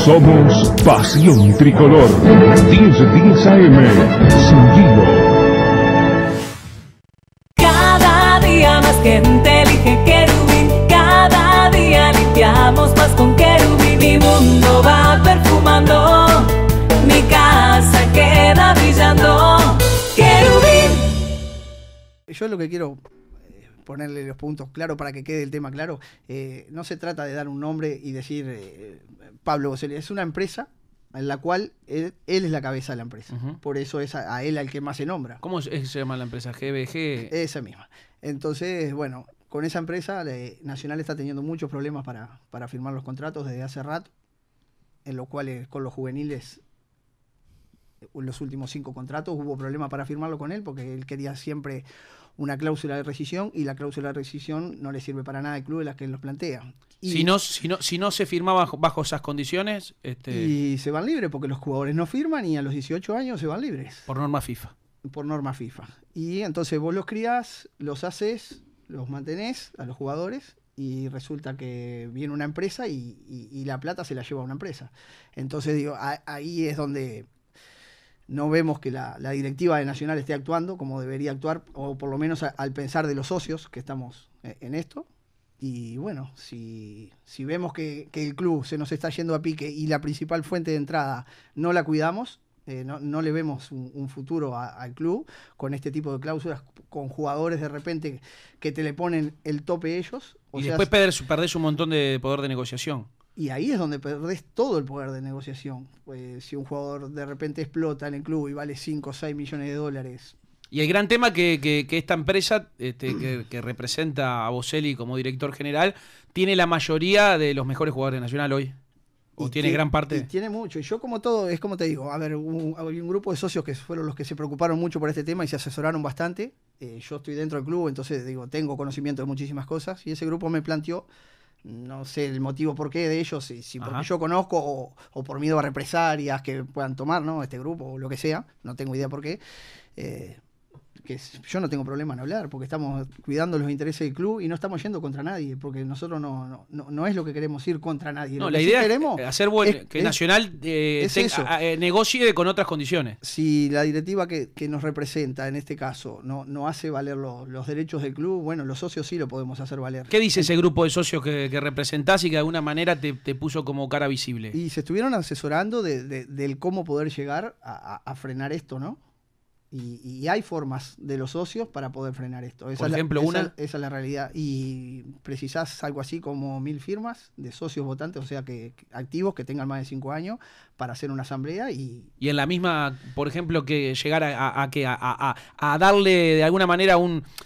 Somos Pasión Tricolor. 1010 AM. Sin Gino. Cada día más gente elige Querubín. Cada día limpiamos más con Querubín. Mi mundo va perfumando. Mi casa queda brillando. Querubín. Yo lo que quiero ponerle los puntos claros para que quede el tema claro. No se trata de dar un nombre y decir Pablo Boselli. Es una empresa en la cual él es la cabeza de la empresa. Por eso es a él al que más se nombra. ¿Cómo se llama la empresa? ¿GBG? Esa misma. Entonces, bueno, con esa empresa Nacional está teniendo muchos problemas para firmar los contratos desde hace rato, en los cuales con los juveniles, los últimos 5 contratos, hubo problemas para firmarlo con él porque él quería siempre una cláusula de rescisión y la cláusula de rescisión no le sirve para nada al club de las que él los plantea. Y si no se firmaba bajo esas condiciones... Y se van libres porque los jugadores no firman y a los 18 años se van libres. Por norma FIFA. Por norma FIFA. Y entonces vos los criás, los haces, los mantenés a los jugadores y resulta que viene una empresa y la plata se la lleva a una empresa. Entonces digo, ahí es donde no vemos que la directiva de Nacional esté actuando como debería actuar, o por lo menos al pensar de los socios que estamos en esto. Y bueno, si vemos que el club se nos está yendo a pique y la principal fuente de entrada no la cuidamos, no le vemos un futuro al club con este tipo de cláusulas, con jugadores de repente que te le ponen el tope ellos. Y después perdés un montón de poder de negociación. Y ahí es donde perdés todo el poder de negociación. Pues, si un jugador de repente explota en el club y vale 5 o 6 millones de dólares. Y el gran tema que esta empresa que representa a Boselli como director general tiene la mayoría de los mejores jugadores de Nacional hoy. ¿O tiene gran parte? Y tiene mucho. Y yo, como todo, es como te digo, a ver, hay un grupo de socios que fueron los que se preocuparon mucho por este tema y se asesoraron bastante. Yo estoy dentro del club, entonces digo, tengo conocimiento de muchísimas cosas. Y ese grupo me planteó, no sé el motivo por qué de ellos, si porque yo conozco o por miedo a represalias que puedan tomar, ¿no? Este grupo o lo que sea, no tengo idea por qué. Que yo no tengo problema en hablar, porque estamos cuidando los intereses del club y no estamos yendo contra nadie, porque nosotros no es lo que queremos ir contra nadie. No, la idea es hacer que Nacional negocie con otras condiciones. Si la directiva que nos representa, en este caso, no hace valer los derechos del club, bueno, los socios sí lo podemos hacer valer. ¿Qué dice ese grupo de socios que representás y que de alguna manera te puso como cara visible? Y se estuvieron asesorando del cómo poder llegar a frenar esto, ¿no? Y hay formas de los socios para poder frenar esto. Por ejemplo, esa es la realidad. Y precisás algo así como 1000 firmas de socios votantes, o sea, que activos que tengan más de 5 años para hacer una asamblea. Y en la misma, por ejemplo, que llegar a darle de alguna manera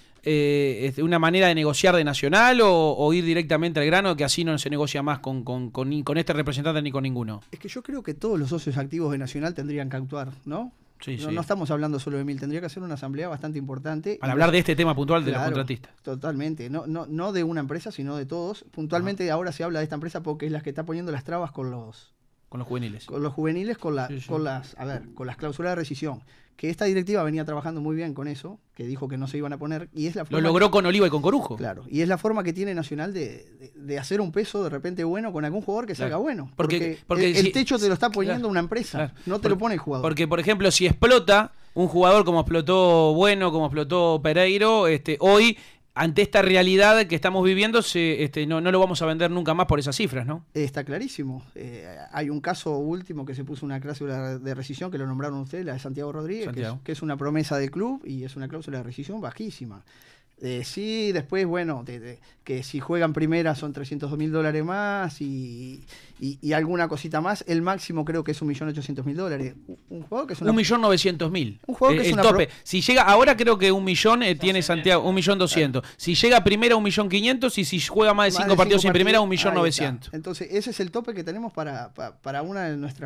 una manera de negociar de Nacional o ir directamente al grano, que así no se negocia más con este representante ni con ninguno. Es que yo creo que todos los socios activos de Nacional tendrían que actuar, ¿no? Sí. No estamos hablando solo de 1000, tendría que hacer una asamblea bastante importante. Para hablar de este tema puntual de los contratistas. Totalmente, no de una empresa, sino de todos. Puntualmente ahora se habla de esta empresa porque es la que está poniendo las trabas con los juveniles. Con los juveniles, con las cláusulas de rescisión. Que esta directiva venía trabajando muy bien con eso, que dijo que no se iban a poner, y es la forma. Lo logró con Oliva y con Corujo. Claro, y es la forma que tiene Nacional de hacer un peso de repente bueno con algún jugador que salga bueno. Porque el techo te lo está poniendo una empresa, no te lo pone el jugador. Porque, por ejemplo, si explota un jugador como explotó Bueno, como explotó Pereiro, hoy, ante esta realidad que estamos viviendo, no lo vamos a vender nunca más por esas cifras, ¿no? Está clarísimo. Hay un caso último que se puso una cláusula de rescisión, que lo nombraron ustedes, la de Santiago Rodríguez, que es una promesa del club y es una cláusula de rescisión bajísima. Sí, después, bueno, que si juegan primera son $302.000 más y alguna cosita más. El máximo creo que es $1.800.000. Un jugador que es una... 1.900.000. Un jugador que es el tope. Si llega, ahora creo que 1 millón tiene Santiago, 1.200.000. Si llega primera 1.500.000 y si juega más de 5 partidos en primera 1.900.000. Entonces ese es el tope que tenemos para una de nuestras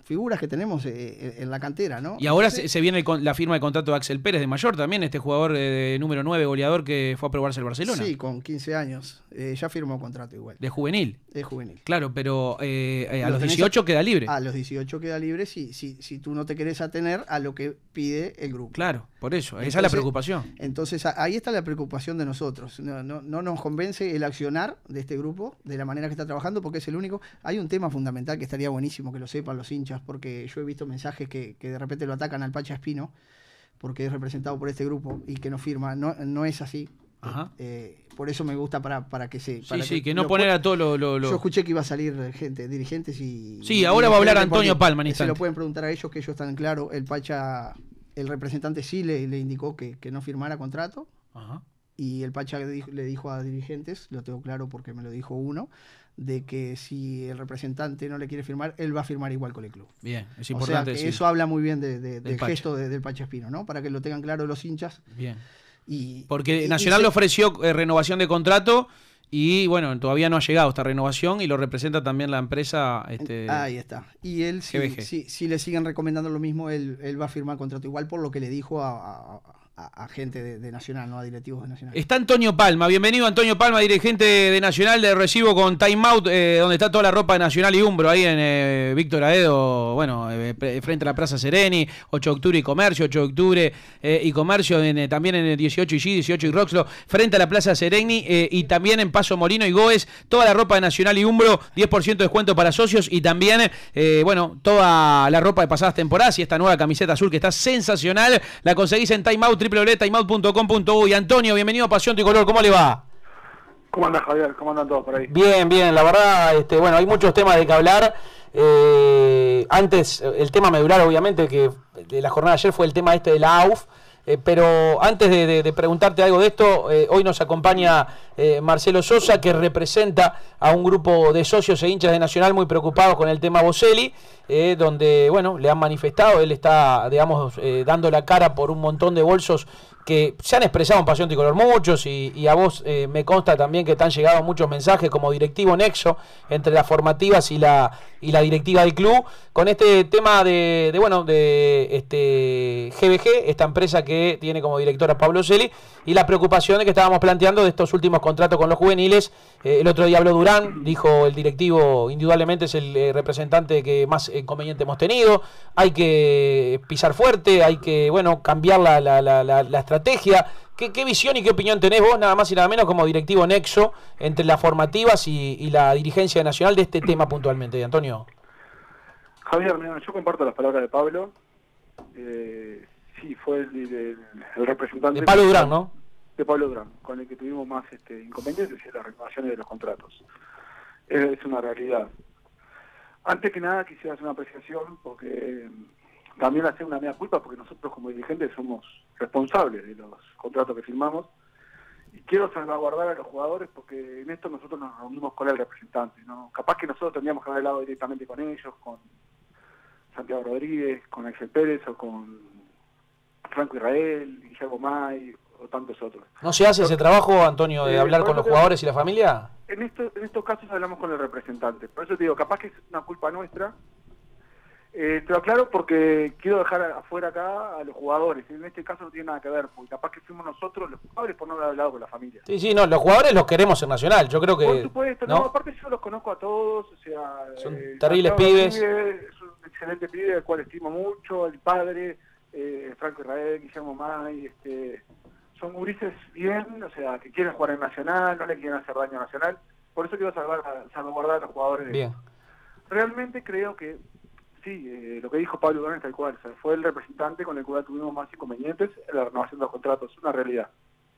figuras que tenemos en la cantera, ¿no? Y ahora se viene la firma de contrato de Axel Pérez de Mayor también, este jugador número 9, goleador que fue a probarse el Barcelona. Sí, con 15 años. Ya firmó contrato igual. De juvenil. Es juvenil. Claro, pero a los 18 queda libre. A los 18 queda libre si tú no te querés atener a lo que pide el grupo. Claro, por eso. Entonces, esa es la preocupación. Entonces ahí está la preocupación de nosotros. No nos convence el accionar de este grupo de la manera que está trabajando porque es el único. Hay un tema fundamental que estaría buenísimo que lo sepan los hinchas, porque yo he visto mensajes que de repente lo atacan al Pacha Espino porque es representado por este grupo y que no firma. No es así. Ajá. Por eso me gusta para que se... Para que no poner a todo lo... Yo escuché que iba a salir gente, dirigentes y... Sí, ahora va a hablar Antonio Palma en Se instante. lo pueden preguntar a ellos, que ellos están claros. El Pacha, el representante sí le indicó que no firmara contrato. Ajá. Y el Pacha le dijo a dirigentes, lo tengo claro porque me lo dijo uno, de que si el representante no le quiere firmar, él va a firmar igual con el club. Bien, es O importante sea, que decir. eso habla muy bien del Pacha. gesto del Pacha Espino, ¿no? Para que lo tengan claro los hinchas. Bien. Y, Porque Nacional le ofreció renovación de contrato y bueno, todavía no ha llegado esta renovación y lo representa también la empresa. Ahí está. Y él, si le siguen recomendando lo mismo, él va a firmar contrato igual por lo que le dijo a gente de Nacional, no a directivos de Nacional. Está Antonio Palma, bienvenido Antonio Palma, dirigente de Nacional, de recibo con Time Out, donde está toda la ropa de Nacional y Umbro, ahí en Víctor Aedo, bueno, frente a la Plaza Sereni, 8 de octubre y Comercio, 8 de octubre y Comercio, también en el 18 y G, 18 y Roxlo, frente a la Plaza Sereni y también en Paso Molino y Goes, toda la ropa de Nacional y Umbro, 10% de descuento para socios y también, bueno, toda la ropa de pasadas temporadas y esta nueva camiseta azul que está sensacional, la conseguís en Time Out, www.timeout.com.uy. Antonio, bienvenido a Pasión Tricolor, ¿cómo le va? ¿Cómo andas, Javier? ¿Cómo andan todos por ahí? Bien, bien, la verdad, bueno, hay muchos temas de que hablar. Antes, el tema medular, obviamente, que de la jornada de ayer fue el tema de la AUF. Pero antes de preguntarte algo de esto, hoy nos acompaña Marcelo Sosa, que representa a un grupo de socios e hinchas de Nacional muy preocupados con el tema Boselli, donde, bueno, le han manifestado, él está, digamos, dando la cara por un montón de bolsos que se han expresado en Pasión Tricolor muchos y a vos me consta también que te han llegado muchos mensajes como directivo nexo entre las formativas y la directiva del club con este tema de GBG, esta empresa que tiene como director a Pablo Boselli, y la preocupación que estábamos planteando de estos últimos contratos con los juveniles. El otro día habló Durán, dijo el directivo indudablemente es el representante que más inconveniente hemos tenido, hay que pisar fuerte, hay que cambiar la estrategia. ¿Qué visión y qué opinión tenés vos, nada más y nada menos, como directivo nexo entre las formativas y la dirigencia nacional de este tema puntualmente, Antonio? Javier, mira, yo comparto las palabras de Pablo. Sí, fue el representante... De Pablo Durán, ¿no? De Pablo Durán, con el que tuvimos más inconvenientes y las renovaciones de los contratos. Es una realidad. Antes que nada quisiera hacer una apreciación, porque también hacer una mea culpa, porque nosotros como dirigentes somos responsables de los contratos que firmamos, y quiero salvaguardar a los jugadores porque en esto nosotros nos reunimos con el representante, ¿no? Capaz que nosotros tendríamos que haber hablado directamente con ellos, con Santiago Rodríguez, con Axel Pérez o con Franco Israel, Guillermo May o tantos otros. ¿No se hace ese trabajo, Antonio, de hablar con los jugadores y la familia? En estos casos hablamos con el representante, por eso te digo, capaz que es una culpa nuestra. Te lo aclaro porque quiero dejar afuera acá a los jugadores. En este caso no tiene nada que ver, porque capaz que fuimos nosotros los jugadores por no haber hablado con la familia. Sí, no, los jugadores los queremos en Nacional, yo creo que... Por supuesto, no, aparte yo los conozco a todos, o sea... Son terribles pibes. Es un excelente pibe, al cual estimo mucho, el padre, Franco Israel, Guillermo May, son gurises bien, o sea, que quieren jugar en Nacional, no le quieren hacer daño a Nacional, por eso quiero salvaguardar a los jugadores. Bien. Realmente creo que sí, lo que dijo Pablo Durán es tal cual, o sea, fue el representante con el cual tuvimos más inconvenientes en la renovación de los contratos, es una realidad.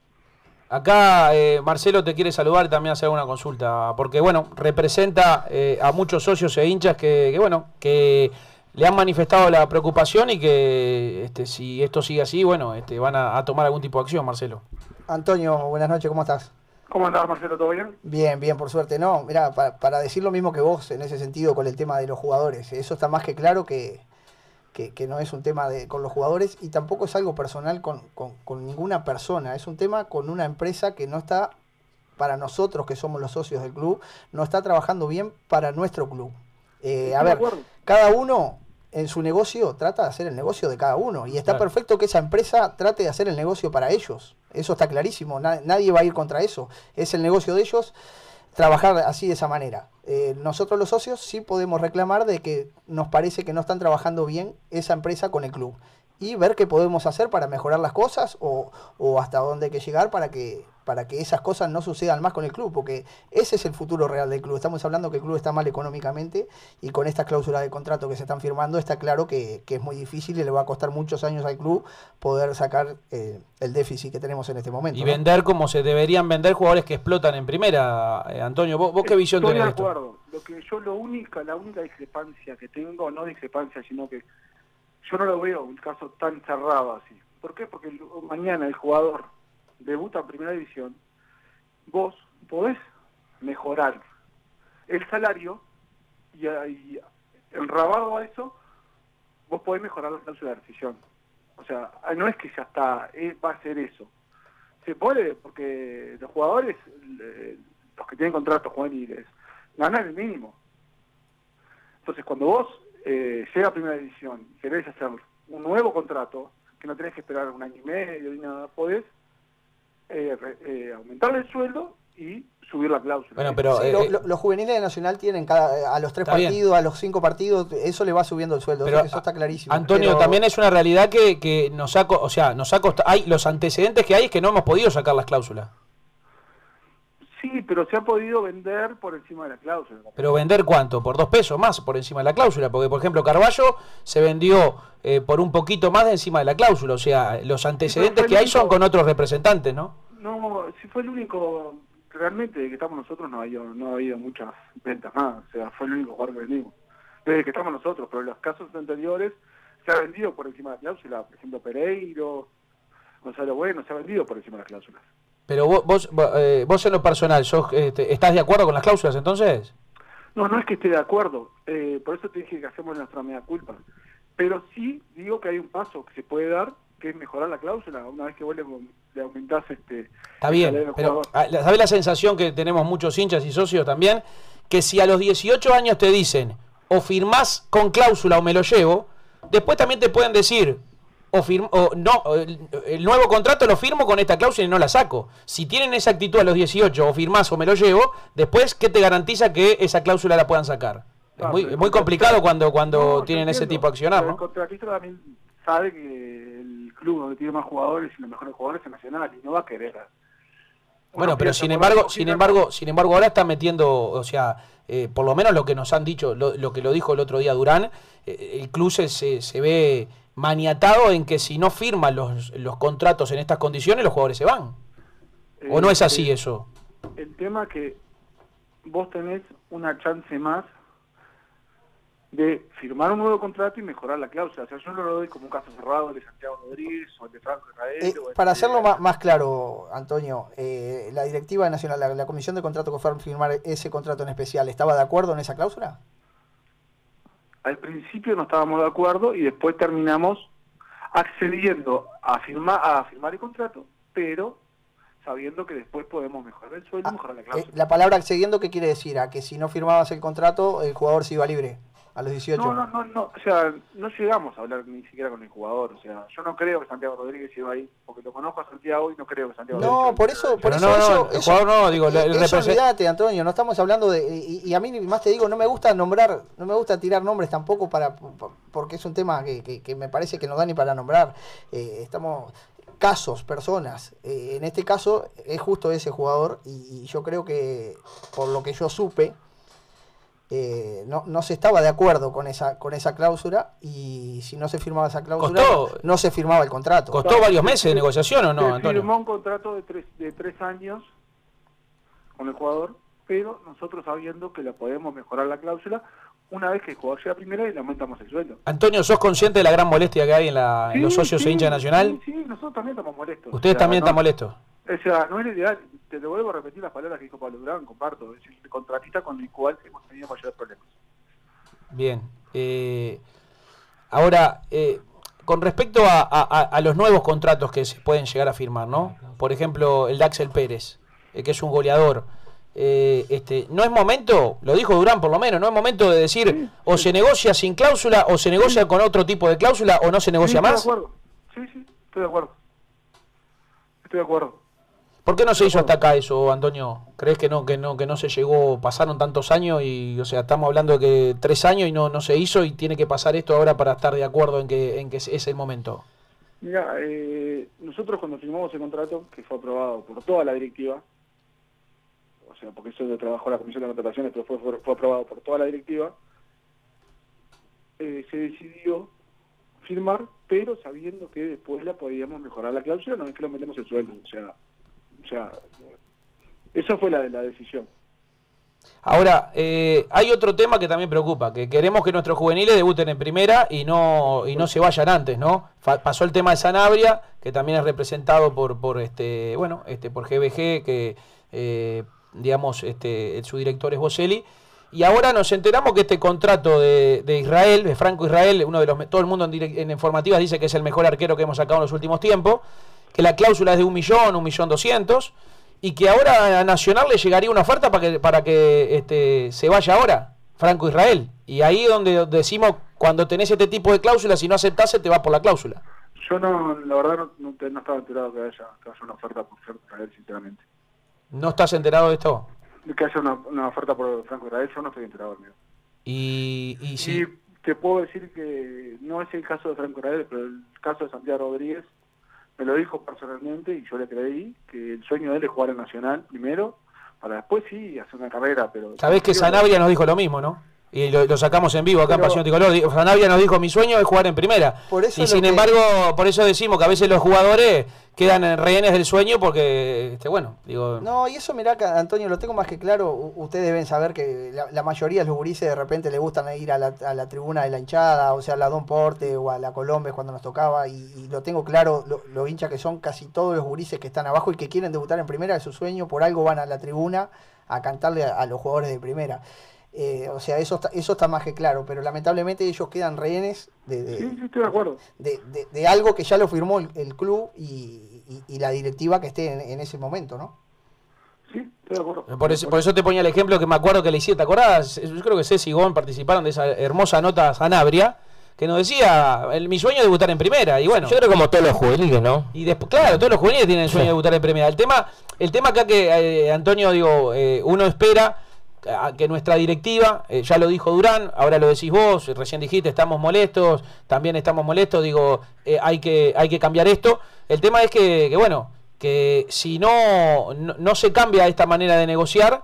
Acá Marcelo te quiere saludar y también hacer una consulta, porque representa a muchos socios e hinchas que le han manifestado la preocupación y que si esto sigue así, van a tomar algún tipo de acción, Marcelo. Antonio, buenas noches, ¿cómo estás? ¿Cómo andás, Marcelo? ¿Todo bien? Bien, por suerte. No, mira, para decir lo mismo que vos en ese sentido con el tema de los jugadores, eso está más que claro que no es un tema con los jugadores y tampoco es algo personal con ninguna persona, es un tema con una empresa que no está, para nosotros que somos los socios del club, no está trabajando bien para nuestro club. A ver, cada uno en su negocio trata de hacer el negocio de cada uno. Y está Claro. perfecto que esa empresa trate de hacer el negocio para ellos. Eso está clarísimo. Nadie va a ir contra eso. Es el negocio de ellos trabajar así de esa manera. Nosotros los socios sí podemos reclamar de que nos parece que no están trabajando bien esa empresa con el club. Y ver qué podemos hacer para mejorar las cosas o hasta dónde hay que llegar para que esas cosas no sucedan más con el club, porque ese es el futuro real del club. Estamos hablando que el club está mal económicamente y con estas cláusulas de contrato que se están firmando está claro que es muy difícil y le va a costar muchos años al club poder sacar el déficit que tenemos en este momento. Y ¿no? vender como se deberían vender jugadores que explotan en primera. Antonio, ¿vos qué visión Estoy tenés de de esto? acuerdo. La única discrepancia que tengo, no discrepancia, sino que yo no lo veo un caso tan cerrado así. ¿Por qué? Porque mañana el jugador debuta en primera división, vos podés mejorar el salario y enrabado a eso, vos podés mejorar la cláusula de rescisión. O sea, no es que ya está, va a ser eso. Se puede, porque los jugadores, los que tienen contratos juveniles, ganan el mínimo. Entonces, cuando vos llega a primera división y querés hacer un nuevo contrato, que no tenés que esperar un año y medio ni nada, podés aumentarle el sueldo y subir la cláusula. Bueno, pero Sí, los juveniles de Nacional tienen a los 3 Está bien. partidos, a los 5 partidos, eso le va subiendo el sueldo. Pero, Eso está clarísimo. Antonio, Pero- también es una realidad que nos ha costado. Hay los antecedentes que hay es que no hemos podido sacar las cláusulas. Sí, pero se ha podido vender por encima de la cláusula. Pero vender cuánto, por 2 pesos más por encima de la cláusula, porque por ejemplo Carballo se vendió por un poquito más de encima de la cláusula, o sea, los antecedentes fue que el hay son único- con otros representantes, ¿no? No, si fue el único, realmente, de que estamos nosotros no ha habido muchas ventas más, o sea, fue el único jugador que vendimos. Desde que estamos nosotros, pero en los casos anteriores se ha vendido por encima de la cláusula, por ejemplo Pereiro, Gonzalo Bueno, se ha vendido por encima de las cláusulas. Pero vos en lo personal, ¿estás de acuerdo con las cláusulas entonces? No es que esté de acuerdo, por eso te dije que hacemos nuestra mea culpa, pero sí digo que hay un paso que se puede dar, que es mejorar la cláusula, una vez que vos le aumentás Está el salario bien, del pero jugador. ¿sabés la sensación que tenemos muchos hinchas y socios también? Que si a los 18 años te dicen o firmás con cláusula o me lo llevo, después también te pueden decir el nuevo contrato lo firmo con esta cláusula y no la saco. Si tienen esa actitud a los 18 o firmás o me lo llevo, después ¿qué te garantiza que esa cláusula la puedan sacar? Es muy complicado cuando No, tienen yo ese entiendo, tipo de accionar, pero ¿no? el contratista también sabe que el club donde tiene más jugadores y los mejores jugadores es Nacional y no va a querer. Bueno, pero piensa, sin bueno, embargo ahora está metiendo, o sea, por lo menos lo que nos han dicho, lo que lo dijo el otro día Durán, el club se ve maniatado en que si no firman los contratos en estas condiciones, los jugadores se van. ¿O no es así eso? El tema que vos tenés una chance más de firmar un nuevo contrato y mejorar la cláusula. O sea, yo no lo doy como un caso cerrado de Santiago Rodríguez o el de Franco Israel. o el Para de- hacerlo más claro, Antonio, la directiva nacional, la comisión de contrato que fue a firmar ese contrato en especial, ¿estaba de acuerdo en esa cláusula? Al principio no estábamos de acuerdo y después terminamos accediendo a firmar el contrato, pero sabiendo que después podemos mejorar el sueldo y mejorar la cláusula. La palabra accediendo, ¿qué quiere decir? A que si no firmabas el contrato, el jugador se iba libre a los 18. No, o sea, no llegamos a hablar ni siquiera con el jugador, o sea, yo no creo que Santiago Rodríguez iba ahí, porque lo conozco a Santiago y no creo que Santiago No, Rodríguez... por eso, Pero el jugador no, digo, el eso represent- olvídate, Antonio, no estamos hablando de, y a mí más te digo, no me gusta nombrar, no me gusta tirar nombres tampoco porque es un tema que me parece que no da ni para nombrar. Estamos casos, personas, en este caso es justo ese jugador y yo creo que por lo que yo supe, no se estaba de acuerdo con esa cláusula y si no se firmaba esa cláusula no se firmaba el contrato. ¿Costó varios meses de negociación o no, Se Antonio? firmó un contrato de tres años con el jugador, pero nosotros sabiendo que la podemos mejorar la cláusula una vez que el jugador llega a primera y le aumentamos el sueldo. Antonio, ¿sos consciente de la gran molestia que hay en los socios e hinchas Nacional? Sí, nosotros también estamos molestos. Ustedes O sea, también no- están molestos. O sea, no es lo ideal. Te lo vuelvo a repetir las palabras que dijo Pablo Durán, comparto. Es el contratista con el cual hemos tenido mayores problemas. Bien. Ahora, con respecto a los nuevos contratos que se pueden llegar a firmar, ¿no? Por ejemplo, el de Axel Pérez, que es un goleador. no es momento, lo dijo Durán por lo menos, no es momento de decir o se negocia sin cláusula o se negocia con otro tipo de cláusula o no se negocia más. Estoy de acuerdo. Sí, estoy de acuerdo. Estoy de acuerdo. ¿Por qué no se hizo hasta acá eso, Antonio? ¿Crees que no se llegó, pasaron tantos años y, o sea, estamos hablando de que 3 años y no se hizo y tiene que pasar esto ahora para estar de acuerdo en que es el momento? Mira, nosotros cuando firmamos el contrato, que fue aprobado por toda la directiva, o sea, porque eso lo trabajó la Comisión de Contrataciones, pero fue aprobado por toda la directiva, se decidió firmar, pero sabiendo que después la podíamos mejorar la cláusula, no es que lo metemos el sueldo, o sea, esa fue la decisión. Ahora, hay otro tema que también preocupa, que queremos que nuestros juveniles debuten en primera y no se vayan antes, ¿no? Pasó el tema de Sanabria, que también es representado por GBG, que digamos su director es Boselli, y ahora nos enteramos que este contrato de Israel, de Franco Israel, uno de los todo el mundo en informativas dice que es el mejor arquero que hemos sacado en los últimos tiempos, que la cláusula es de 1.200.000, y que ahora a Nacional le llegaría una oferta para que se vaya ahora, Franco Israel. Y ahí donde decimos, cuando tenés este tipo de cláusulas, si no aceptás, se te va por la cláusula. Yo la verdad no estaba enterado que haya una oferta por Franco Israel, sinceramente. ¿No estás enterado de esto? De que haya una oferta por Franco Israel, yo no estoy enterado, amigo. Y sí. Y te puedo decir que no es el caso de Franco Israel, pero el caso de Santiago Rodríguez me lo dijo personalmente y yo le creí que el sueño de él es jugar en Nacional primero, para después sí hacer una carrera. Pero sabés que Sanabria nos dijo lo mismo, ¿no? Y lo sacamos en vivo acá en Pasión Tricolor. Sanabria nos dijo, mi sueño es jugar en primera. Y sin embargo, por eso decimos que a veces los jugadores quedan rehenes del sueño porque, digo... No, y eso mirá, Antonio, lo tengo más que claro. Ustedes deben saber que la mayoría de los gurises de repente les gustan ir a la tribuna de la hinchada, o sea, a la Don Porte o a la Colombes cuando nos tocaba, y lo tengo claro, los hinchas que son casi todos los gurises que están abajo y que quieren debutar en primera, es su sueño, por algo van a la tribuna a cantarle a los jugadores de primera. O sea, eso está más que claro, pero lamentablemente ellos quedan rehenes sí, estoy de acuerdo. De algo que ya lo firmó el club y la directiva que esté en ese momento, ¿no? Sí, estoy de acuerdo. Por eso te ponía el ejemplo que me acuerdo que le hiciste, ¿te acordás? Yo creo que Ceci y Gon participaron de esa hermosa nota Sanabria, que nos decía, mi sueño es debutar en primera, y bueno. Yo creo como todos los juveniles, ¿no? Y después, claro, todos los juveniles tienen el sueño de debutar en primera. El tema acá que, Antonio, digo, uno espera a que nuestra directiva, ya lo dijo Durán, ahora lo decís vos, recién dijiste, estamos molestos, también estamos molestos, digo, hay que cambiar esto. El tema es que si no se cambia esta manera de negociar,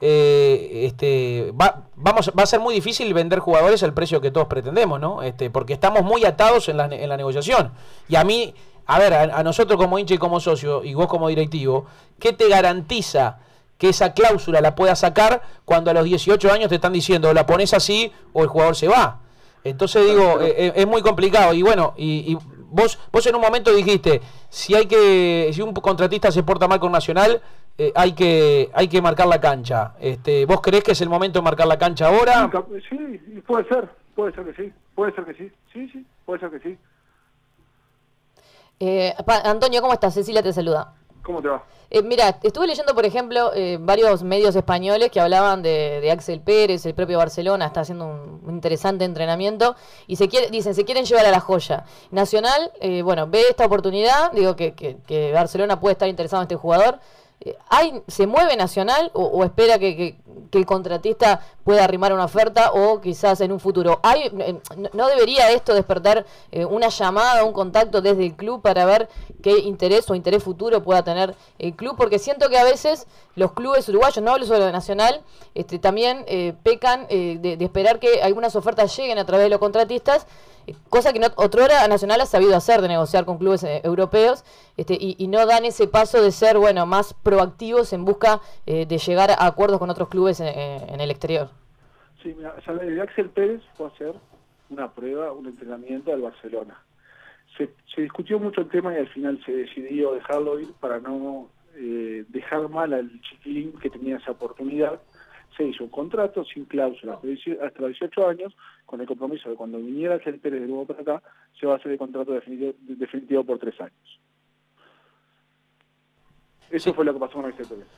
va a ser muy difícil vender jugadores al precio que todos pretendemos, ¿no? Porque estamos muy atados en la negociación. Y a mí, a nosotros como hincha y como socio, y vos como directivo, ¿qué te garantiza que esa cláusula la puedas sacar cuando a los 18 años te están diciendo o la pones así o el jugador se va? Entonces digo, es muy complicado. Y bueno, y vos en un momento dijiste, si un contratista se porta mal con Nacional, hay que marcar la cancha. ¿Vos creés que es el momento de marcar la cancha ahora? Sí, puede ser que sí, puede ser que sí, sí, puede ser que sí. Antonio, ¿cómo estás? Cecilia te saluda. ¿Cómo te va? Mira, estuve leyendo, por ejemplo, varios medios españoles que hablaban de Axel Pérez, el propio Barcelona está haciendo un interesante entrenamiento y dicen, se quieren llevar a la joya. Nacional, ve esta oportunidad, digo que Barcelona puede estar interesado en este jugador. ¿Se mueve Nacional o espera que el contratista pueda arrimar una oferta o quizás en un futuro? ¿No debería esto despertar una llamada, un contacto desde el club para ver qué interés o interés futuro pueda tener el club? Porque siento que a veces los clubes uruguayos, no hablo solo de Nacional, también pecan de esperar que algunas ofertas lleguen a través de los contratistas, cosa que otrora Nacional ha sabido hacer, de negociar con clubes europeos, y no dan ese paso de ser más proactivos en busca de llegar a acuerdos con otros clubes en el exterior. Sí, mira, Axel Pérez fue a hacer una prueba, un entrenamiento al Barcelona. Se discutió mucho el tema y al final se decidió dejarlo ir para no dejar mal al chiquilín que tenía esa oportunidad. Se hizo un contrato sin cláusula hasta 18 años, con el compromiso de cuando viniera Axel Pérez de nuevo para acá, se va a hacer el contrato definitivo por 3 años. Eso fue lo que pasó con Axel Pérez.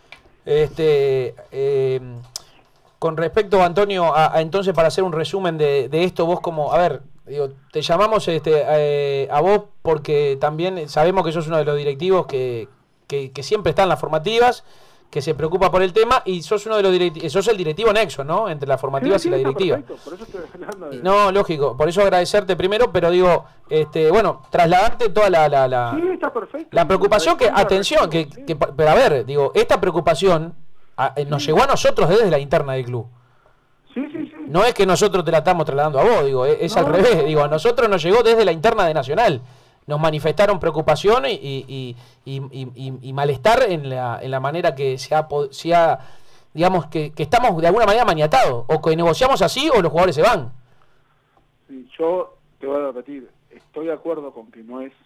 Con respecto, Antonio, entonces para hacer un resumen de esto, vos como, a ver, digo, te llamamos a vos porque también sabemos que sos uno de los directivos que siempre está en las formativas, que se preocupa por el tema, y sos uno de los sos el directivo nexo, ¿no? Entre las formativas y la directiva. Perfecto, por eso estoy hablando de... No, lógico, por eso agradecerte primero, pero digo, bueno, trasladarte toda Sí, está perfecto. la preocupación que, atención, sí. pero a ver, digo, esta preocupación nos llegó a nosotros desde la interna del club. Sí. No es que nosotros te la estamos trasladando a vos, digo, es al revés, digo, a nosotros nos llegó desde la interna de Nacional. Nos manifestaron preocupación y malestar en la manera que se ha digamos, que estamos de alguna manera maniatados, o que negociamos así o los jugadores se van. Sí, yo te voy a repetir, estoy de acuerdo con que no es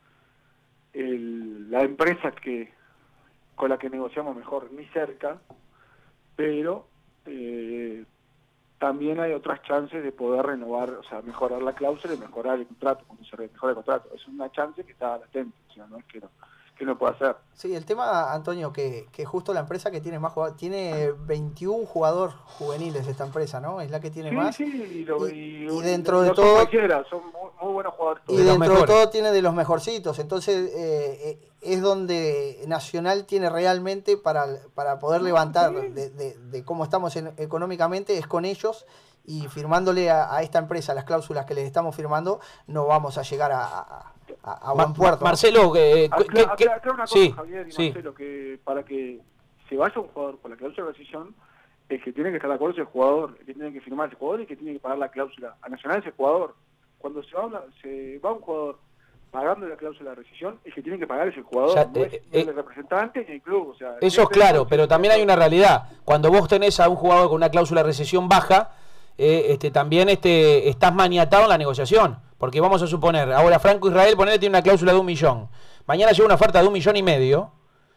la empresa con la que negociamos mejor ni cerca, pero también hay otras chances de poder renovar, o sea, mejorar la cláusula y mejorar el contrato, cuando se mejora el contrato. Es una chance que está latente, o sea, no es que no pueda hacer. Sí, el tema, Antonio, que justo la empresa que tiene más jugadores, tiene 21 jugadores juveniles esta empresa, ¿no? Es la que tiene más. Sí, y dentro de no todo... son muy buenos jugadores. Y dentro de todo tiene de los mejorcitos, entonces es donde Nacional tiene realmente para poder levantar de cómo estamos económicamente, es con ellos, y firmándole a esta empresa las cláusulas que les estamos firmando, no vamos a llegar a buen puerto. Marcelo, aclara una cosa, sí, Javier y sí. Marcelo, que para que se vaya un jugador por la cláusula de rescisión, el que tiene que estar de acuerdo es el jugador, el que tiene que firmar ese jugador y el que tiene que pagar la cláusula. A Nacional es el jugador. Cuando se va un jugador pagando la cláusula de rescisión, el que tiene que pagar es el jugador, Ya, no es el representante ni el club. O sea, eso es claro, pero también hay una realidad. Cuando vos tenés a un jugador con una cláusula de rescisión baja, también estás maniatado en la negociación. Porque vamos a suponer, ahora Franco Israel, ponele, tiene una cláusula de 1 millón. Mañana llega una oferta de 1,5 millones.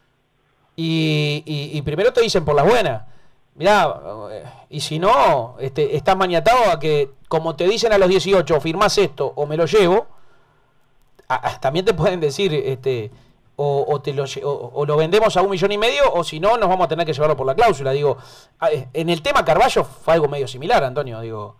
Y primero te dicen por las buenas. Mirá, y si no, estás maniatado a que, como te dicen a los 18, firmás esto o me lo llevo, también te pueden decir, o lo vendemos a 1,5 millones, o si no, nos vamos a tener que llevarlo por la cláusula. Digo, en el tema Carballo fue algo medio similar, Antonio, digo.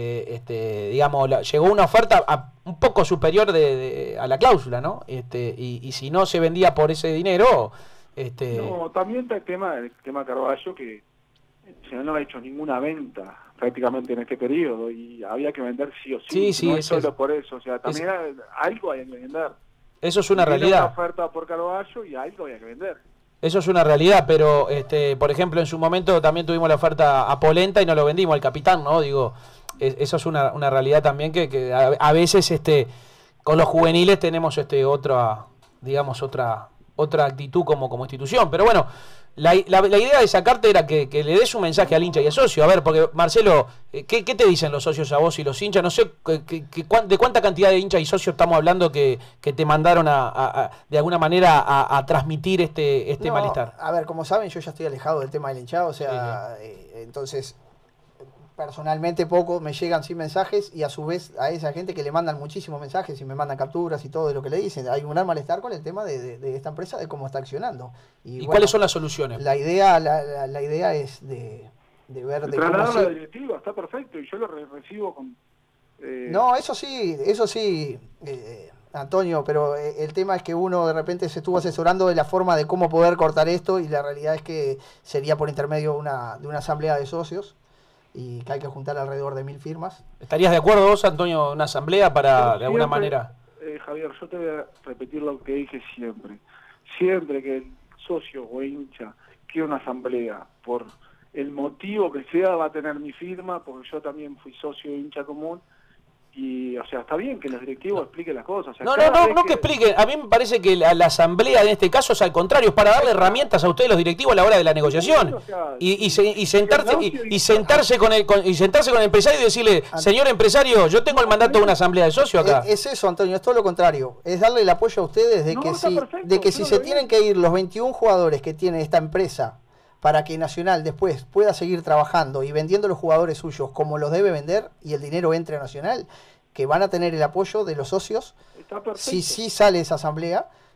Digamos, llegó una oferta un poco superior a la cláusula, ¿no? Y si no se vendía por ese dinero... No, también está el tema Carballo, que no ha hecho ninguna venta prácticamente en este periodo, y había que vender sí o sí, sí, no es solo por eso, o sea, también algo hay que vender. Eso es una Tiene realidad. una oferta por Carballo y algo había que vender. Eso es una realidad, pero por ejemplo, en su momento también tuvimos la oferta a Polenta y no lo vendimos al capitán, ¿no? Digo, eso es una realidad también que a veces con los juveniles tenemos otra, digamos, otra actitud como institución. Pero bueno, la idea de sacarte era que le des un mensaje al hincha y al socio. A ver, porque Marcelo, ¿qué te dicen los socios a vos y los hinchas? No sé de cuánta cantidad de hinchas y socios estamos hablando que te mandaron de alguna manera a transmitir este No, malestar. A ver, como saben, yo ya estoy alejado del tema del hinchado, o sea, entonces personalmente poco me llegan sin mensajes, y a su vez a esa gente que le mandan muchísimos mensajes y me mandan capturas y todo de lo que le dicen. Hay un gran malestar con el tema de esta empresa, de cómo está accionando. ¿Y bueno, cuáles son las soluciones? La idea es de ver de cómo Trasladar la directiva, está perfecto, y yo lo recibo con... No, eso sí, Antonio, pero el tema es que uno de repente se estuvo asesorando de la forma de cómo poder cortar esto, y la realidad es que sería por intermedio de una asamblea de socios, y que hay que juntar alrededor de 1000 firmas. ¿Estarías de acuerdo vos, Antonio, en una asamblea para, de alguna manera? Javier, yo te voy a repetir lo que dije siempre. Siempre que el socio o hincha quiera una asamblea, por el motivo que sea, va a tener mi firma, porque yo también fui socio de hincha común. Y, o sea, está bien que los directivos expliquen las cosas. O sea, no que expliquen. A mí me parece que la asamblea en este caso es al contrario, es para darle herramientas a ustedes los directivos a la hora de la negociación. Y sentarse con el empresario y decirle, señor empresario, yo tengo el mandato de una asamblea de socios acá. Es eso, Antonio, es todo lo contrario. Es darle el apoyo a ustedes de que si se tienen que ir los 21 jugadores que tiene esta empresa para que Nacional después pueda seguir trabajando y vendiendo los jugadores suyos como los debe vender, y el dinero entre a Nacional, que van a tener el apoyo de los socios si sí sale esa asamblea,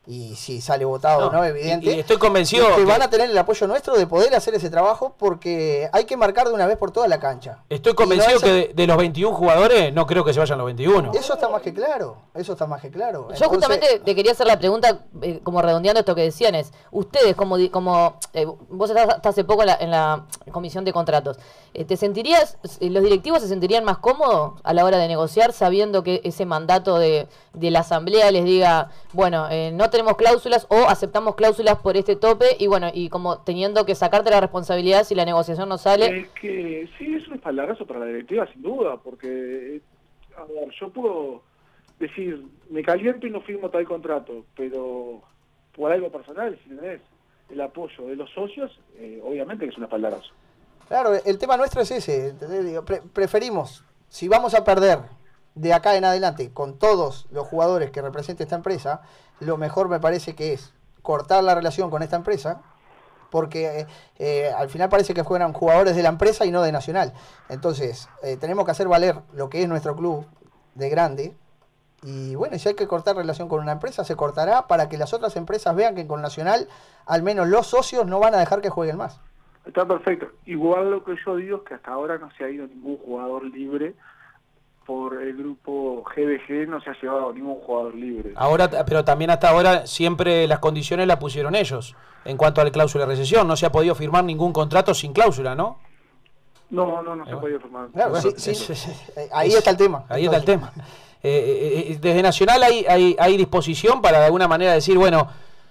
y si sale votado, ¿no? Evidente. Y estoy convencido que van a tener el apoyo nuestro de poder hacer ese trabajo, porque hay que marcar de una vez por todas la cancha. Estoy convencido que de los 21 jugadores no creo que se vayan los 21. Eso está más que claro. Eso está más que claro. Yo Entonces, justamente te quería hacer la pregunta, como redondeando esto que decían, es, ustedes vos estás hace poco en la comisión de contratos, ¿te sentirías, los directivos se sentirían más cómodos a la hora de negociar sabiendo que ese mandato de la asamblea les diga, bueno, no tenemos cláusulas o aceptamos cláusulas por este tope, y bueno, y como teniendo que sacarte la responsabilidad si la negociación no sale? Es que sí, es un espaldarazo para la directiva, sin duda, porque, a ver, yo puedo decir, me caliento y no firmo tal contrato, pero por algo personal, si tenés el apoyo de los socios, obviamente que es un espaldarazo. claro, el tema nuestro es ese, ¿entendés? Digo, preferimos, si vamos a perder de acá en adelante con todos los jugadores que represente esta empresa, lo mejor me parece que es cortar la relación con esta empresa, porque al final parece que fueran jugadores de la empresa y no de Nacional. Entonces, tenemos que hacer valer lo que es nuestro club de grande, y bueno, si hay que cortar relación con una empresa, se cortará para que las otras empresas vean que con Nacional, al menos los socios no van a dejar que jueguen más. Está perfecto. Igual lo que yo digo es que hasta ahora no se ha ido ningún jugador libre. Por el grupo GBG no se ha llevado ningún jugador libre. Ahora, pero también hasta ahora siempre las condiciones las pusieron ellos en cuanto a la cláusula de rescisión. No se ha podido firmar ningún contrato sin cláusula, ¿no? No se ha podido firmar. Claro, Bueno, sí, ahí está el tema. Ahí está el tema. Desde Nacional hay disposición para de alguna manera decir, bueno,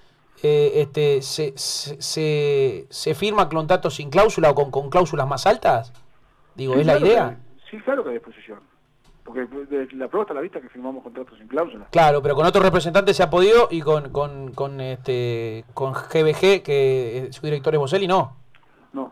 se firma contratos sin cláusula o con cláusulas más altas. Digo, Sí, ¿es la claro idea? Sí, claro que hay disposición. Porque la prueba está a la vista que firmamos contratos sin cláusula. Claro, pero con otros representantes se ha podido y con GBG, que su director es Boselli, no. No.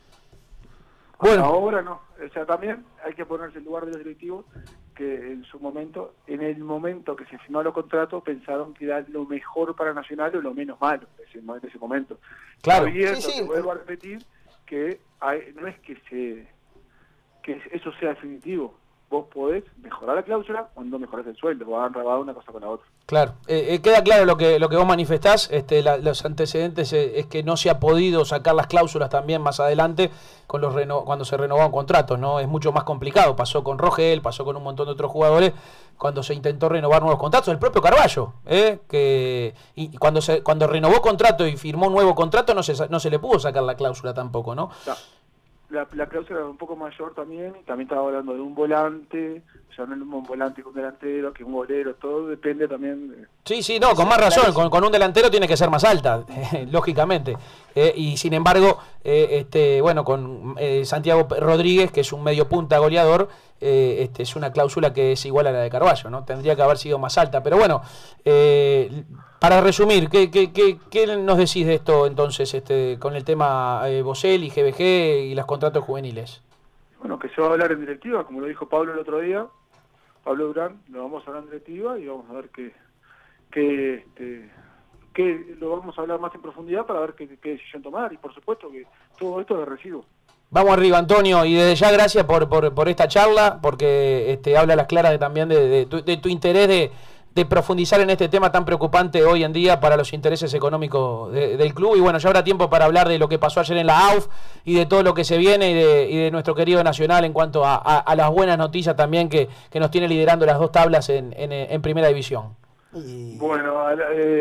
Bueno. Ahora no. O sea, también hay que ponerse en lugar de los directivos que en su momento, en el momento que se firmaron los contratos, pensaron que era lo mejor para Nacional o lo menos malo en ese momento. Claro. Sabiendo, Sí. te vuelvo a repetir, que no es que eso sea definitivo. Vos podés mejorar la cláusula o no mejorás el sueldo, va a dar una cosa con la otra. Claro, queda claro lo que vos manifestás, los antecedentes es que no se ha podido sacar las cláusulas también más adelante con cuando se renovaron contratos, ¿no? Es mucho más complicado, pasó con Rogel, pasó con un montón de otros jugadores cuando se intentó renovar nuevos contratos, el propio Carballo, y cuando renovó contrato y firmó un nuevo contrato no se le pudo sacar la cláusula tampoco, ¿no? No. La cláusula era un poco mayor también, y también estaba hablando de un volante, o sea, no es lo mismo un volante que un delantero, que un golero, todo depende también. Sí, no, con más razón, con un delantero tiene que ser más alta, lógicamente. Y sin embargo, bueno, con Santiago Rodríguez, que es un medio punta goleador, es una cláusula que es igual a la de Carballo, ¿no? Tendría que haber sido más alta. Pero bueno, para resumir, ¿qué nos decís de esto entonces, con el tema Boselli, GBG y los contratos juveniles? Bueno, que se va a hablar en directiva, como lo dijo Pablo el otro día, Pablo Durán, lo vamos a hablar en directiva y vamos a ver qué lo vamos a hablar más en profundidad para ver qué decisión tomar, y por supuesto que todo esto es de recibo. Vamos arriba, Antonio, y desde ya gracias por esta charla, porque habla a las claras también de tu interés de profundizar en este tema tan preocupante hoy en día para los intereses económicos del club. Y bueno, ya habrá tiempo para hablar de lo que pasó ayer en la AUF y de todo lo que se viene y de nuestro querido Nacional en cuanto a las buenas noticias también que nos tiene liderando las dos tablas en Primera División. Bueno, a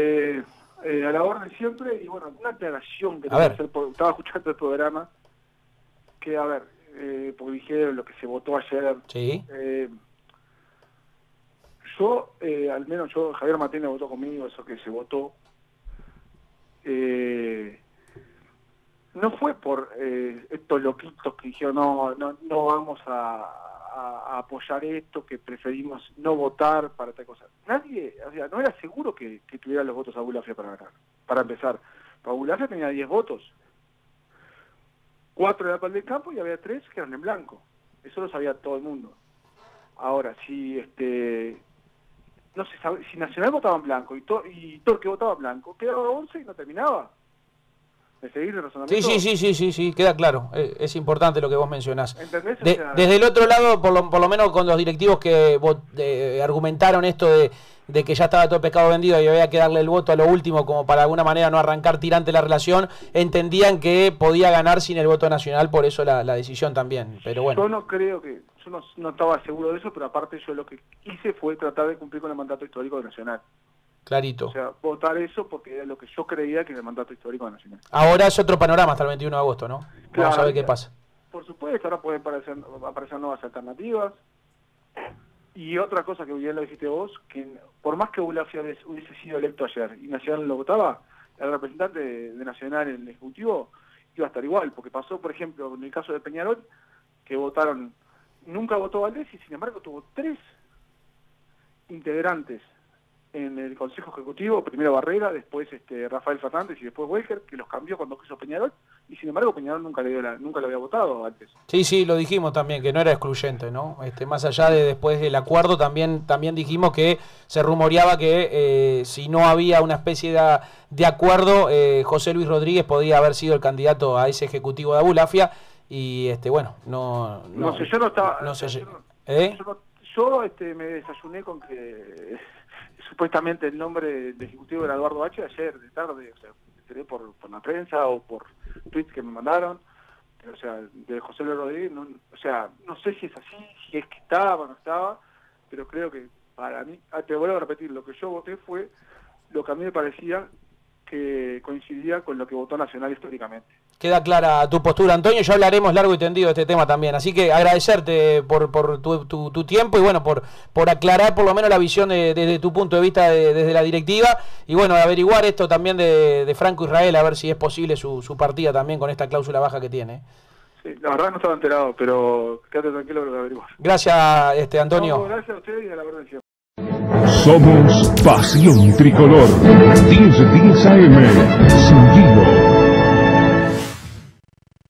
la orden siempre, y bueno, una aclaración que tengo que hacer, estaba escuchando el programa, que a ver, porque dijeron lo que se votó ayer. Sí. Al menos Javier Martínez votó conmigo, eso que se votó. No fue por estos loquitos que dijeron no vamos a apoyar esto, que preferimos no votar para tal cosa. Nadie, o sea, no era seguro que tuviera los votos a Bulafia para ganar. Para empezar, Bulafia tenía 10 votos. 4 era para el campo y había 3 que eran en blanco. Eso lo sabía todo el mundo. Ahora, si no se sabe, si Nacional votaba en blanco y Torque votaba en blanco, quedaba 11 y no terminaba. ¿De seguir el razonamiento? Sí, queda claro. Es importante lo que vos mencionás. ¿Entendés? Desde el otro lado, por lo menos con los directivos que argumentaron esto de que ya estaba todo el pescado vendido y había que darle el voto a lo último como para de alguna manera no arrancar tirante la relación, entendían que podía ganar sin el voto nacional, por eso la decisión también. Pero bueno. Yo no creo que, yo no estaba seguro de eso, pero aparte yo lo que hice fue tratar de cumplir con el mandato histórico de Nacional. Clarito. O sea, votar eso porque era lo que yo creía que era el mandato histórico de Nacional. Ahora es otro panorama hasta el 21 de agosto, ¿no? Vamos a ver qué pasa. Por supuesto, ahora pueden aparecer nuevas alternativas. Y otra cosa que bien lo dijiste vos, que por más que Bulafia hubiese sido electo ayer y Nacional lo votaba, el representante de Nacional en el Ejecutivo iba a estar igual, porque pasó, por ejemplo, en el caso de Peñarol, que votaron, nunca votó Valdés y sin embargo tuvo 3 integrantes en el Consejo Ejecutivo, primero Barrera, después Rafael Fernández y después Welker, que los cambió cuando quiso Peñarol, y sin embargo Peñarol nunca lo había votado antes. Sí, lo dijimos también, que no era excluyente, ¿no? Más allá de después del acuerdo, también dijimos que se rumoreaba que si no había una especie de acuerdo, José Luis Rodríguez podía haber sido el candidato a ese ejecutivo de Abulafia, y bueno, no sé, yo no estaba... No sé, yo me desayuné con que supuestamente el nombre de ejecutivo era Eduardo H. ayer de tarde, o sea, me enteré por la prensa o por tweets que me mandaron, o sea, de José Luis Rodríguez, o sea, no sé si es así, si es que estaba o no estaba, pero creo que para mí, te vuelvo a repetir, lo que yo voté fue lo que a mí me parecía que coincidía con lo que votó Nacional históricamente. Queda clara tu postura, Antonio. Ya hablaremos largo y tendido de este tema también. Así que agradecerte por tu tiempo y bueno, por aclarar por lo menos la visión desde tu punto de vista desde la directiva. Y bueno, averiguar esto también de Franco Israel, a ver si es posible su partida también con esta cláusula baja que tiene. Sí, la verdad no estaba enterado, pero quédate tranquilo que lo averiguar. Gracias, Antonio. No, gracias a ustedes y a la verdad siempre. Somos Pasión Tricolor. 10 AM. Sin Gilo.